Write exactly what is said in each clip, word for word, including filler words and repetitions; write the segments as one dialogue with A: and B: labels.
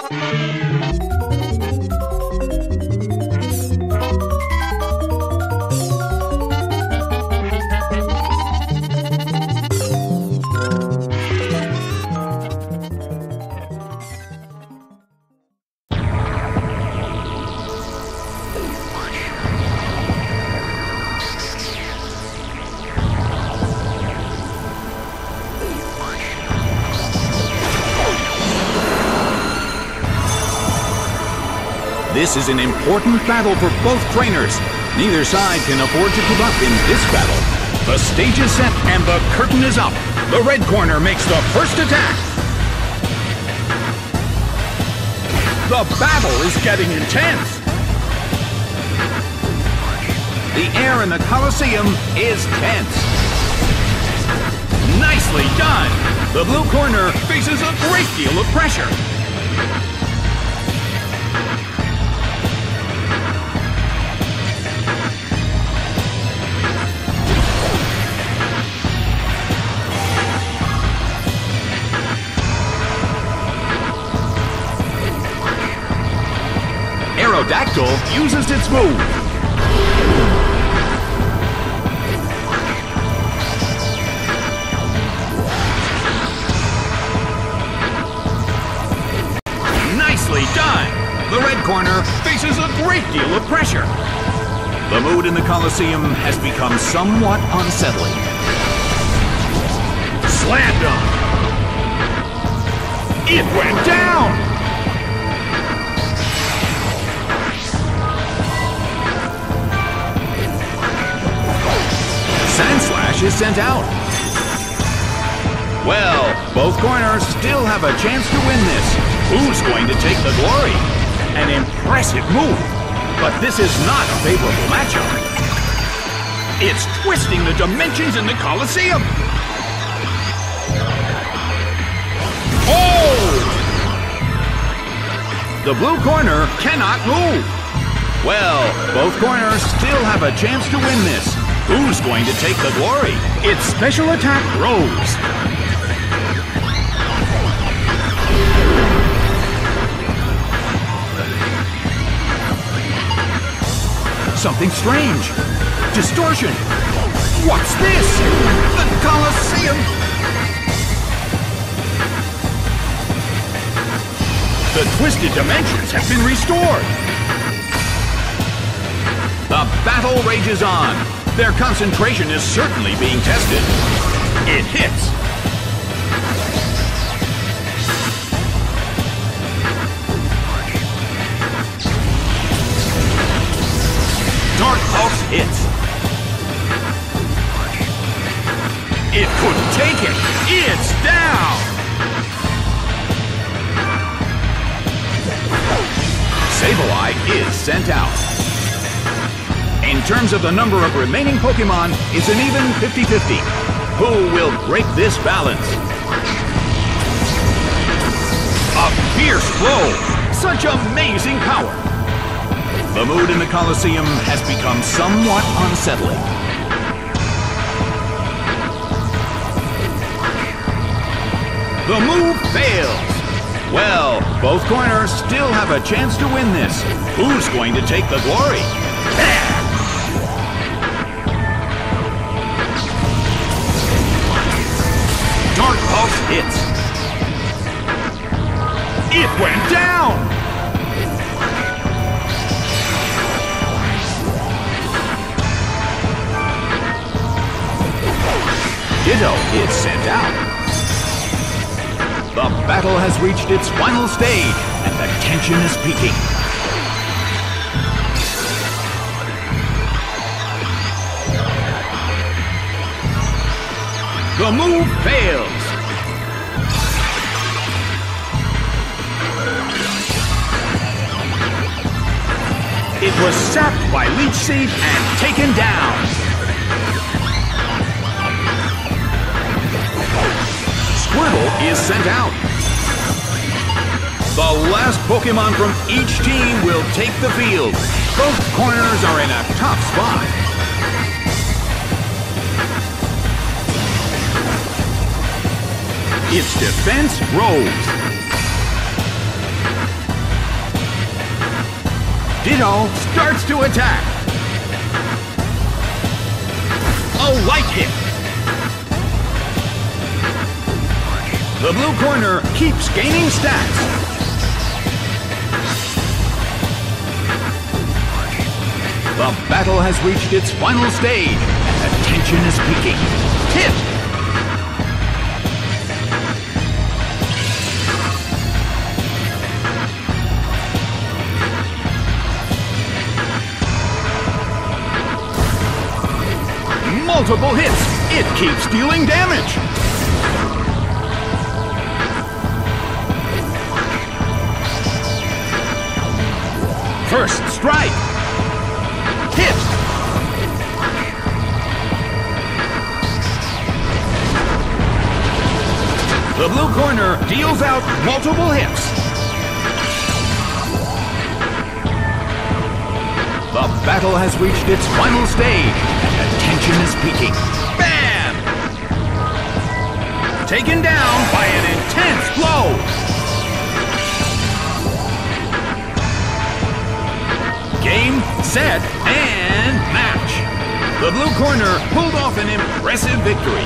A: This is an important battle for both trainers. Neither side can afford to give up in this battle. The stage is set and the curtain is up. The red corner makes the first attack. The battle is getting intense. The air in the Colosseum is tense. Nicely done! The blue corner faces a great deal of pressure. Aerodactyl uses its move. Nicely done! The red corner faces a great deal of pressure. The mood in the Colosseum has become somewhat unsettling. Slam dunk! It went down! Sandslash is sent out. Well, both corners still have a chance to win this. Who's going to take the glory? An impressive move, but this is not a favorable matchup. It's twisting the dimensions in the Colosseum. Oh! The blue corner cannot move. Well, both corners still have a chance to win this. Who's going to take the glory? It's Special Attack Rose. Something strange. Distortion. What's this? The Colosseum. The twisted dimensions have been restored. The battle rages on. Their concentration is certainly being tested. It hits. Dark Pulse hits. It couldn't take it. It's down. Sableye is sent out. In terms of the number of remaining Pokémon, it's an even fifty fifty. Who will break this balance? A fierce blow! Such amazing power! The mood in the Colosseum has become somewhat unsettling. The move fails! Well, both corners still have a chance to win this. Who's going to take the glory? Bam! Dark Pulse hits. It went down! Ditto is sent out. The battle has reached its final stage, and the tension is peaking. The move fails. It was sapped by Leech Seed and taken down. Squirtle is sent out. The last Pokémon from each team will take the field. Both corners are in a tough spot. Its defense rose. Rhino starts to attack. A light hit. The blue corner keeps gaining stats. The battle has reached its final stage, and the tension is peaking. Hit! Multiple hits. It keeps dealing damage. First strike. Hit. The blue corner deals out multiple hits. The battle has reached its final stage, and the tension is peaking. Bam! Taken down by an intense blow. Game, set, and match. The blue corner pulled off an impressive victory.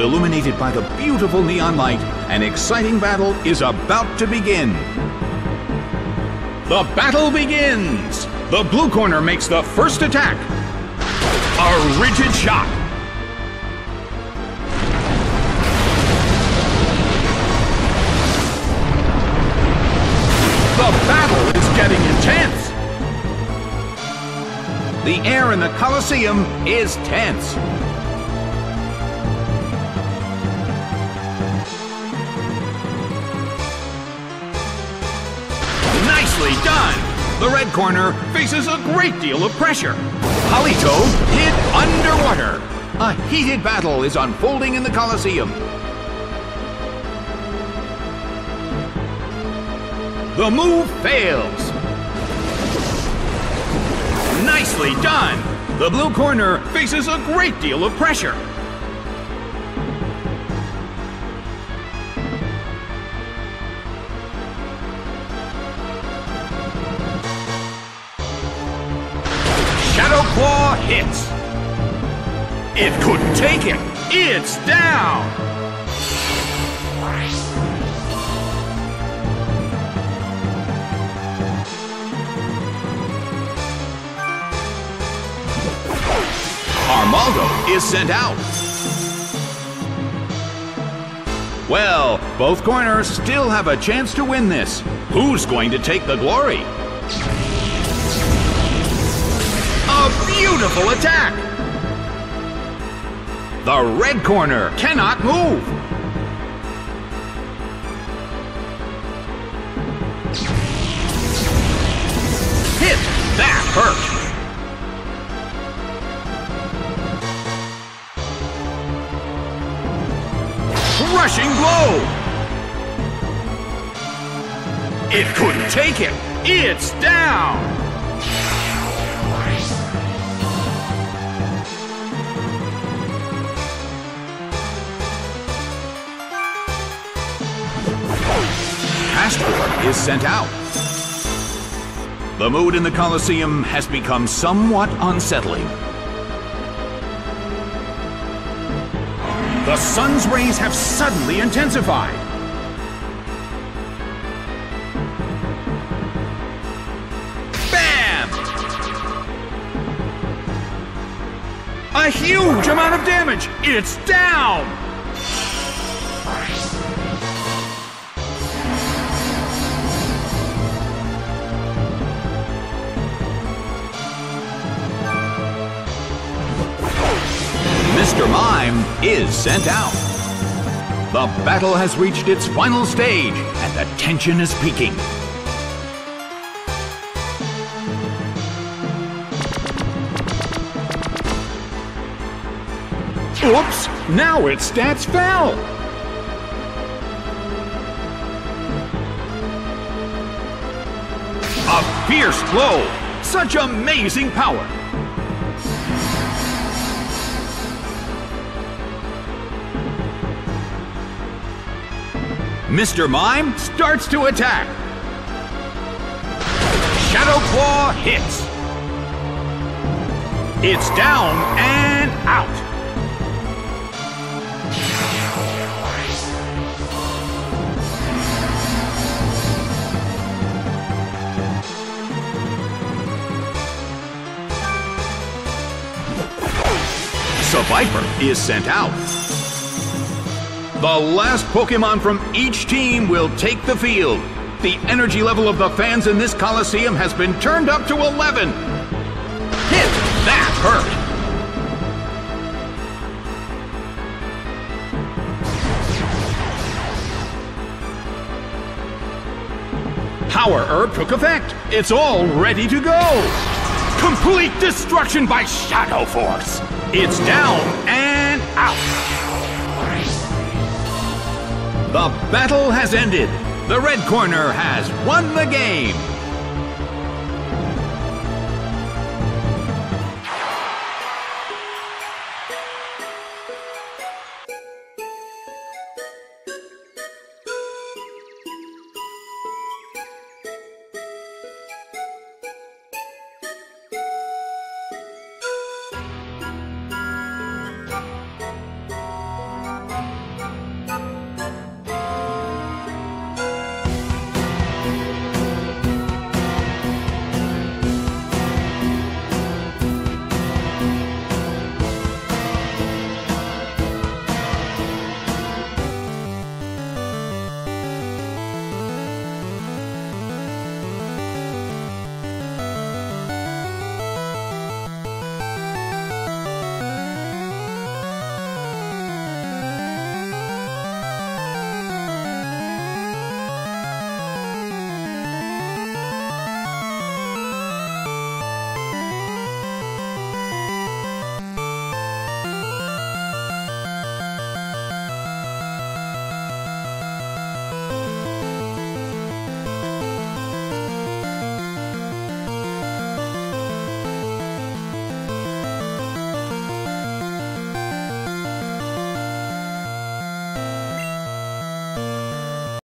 A: Illuminated by the beautiful neon light, an exciting battle is about to begin. The battle begins! The blue corner makes the first attack. A rigid shot. The battle is getting intense. The air in the Colosseum is tense. Nicely done! The red corner faces a great deal of pressure. Polito hid underwater. A heated battle is unfolding in the Colosseum. The move fails. Nicely done! The blue corner faces a great deal of pressure. Shadow Claw hits. It couldn't take it. It's down. Armaldo is sent out. Well, both corners still have a chance to win this. Who's going to take the glory? A beautiful attack! The red corner cannot move. Hit! That hurt! Rushing blow! It couldn't take it! It's down! Pastor is sent out. The mood in the Colosseum has become somewhat unsettling. The sun's rays have suddenly intensified. Bam! A huge amount of damage! It's down! Mister Mime is sent out. The battle has reached its final stage, and the tension is peaking. Oops! Now its stats fell! A fierce blow! Such amazing power! Mister Mime starts to attack. Shadow Claw hits. It's down and out. Seviper is sent out. The last Pokémon from each team will take the field. The energy level of the fans in this Colosseum has been turned up to eleven. Hit! That hurt! Power Herb took effect. It's all ready to go. Complete destruction by Shadow Force. It's down and out. The battle has ended. The red corner has won the game.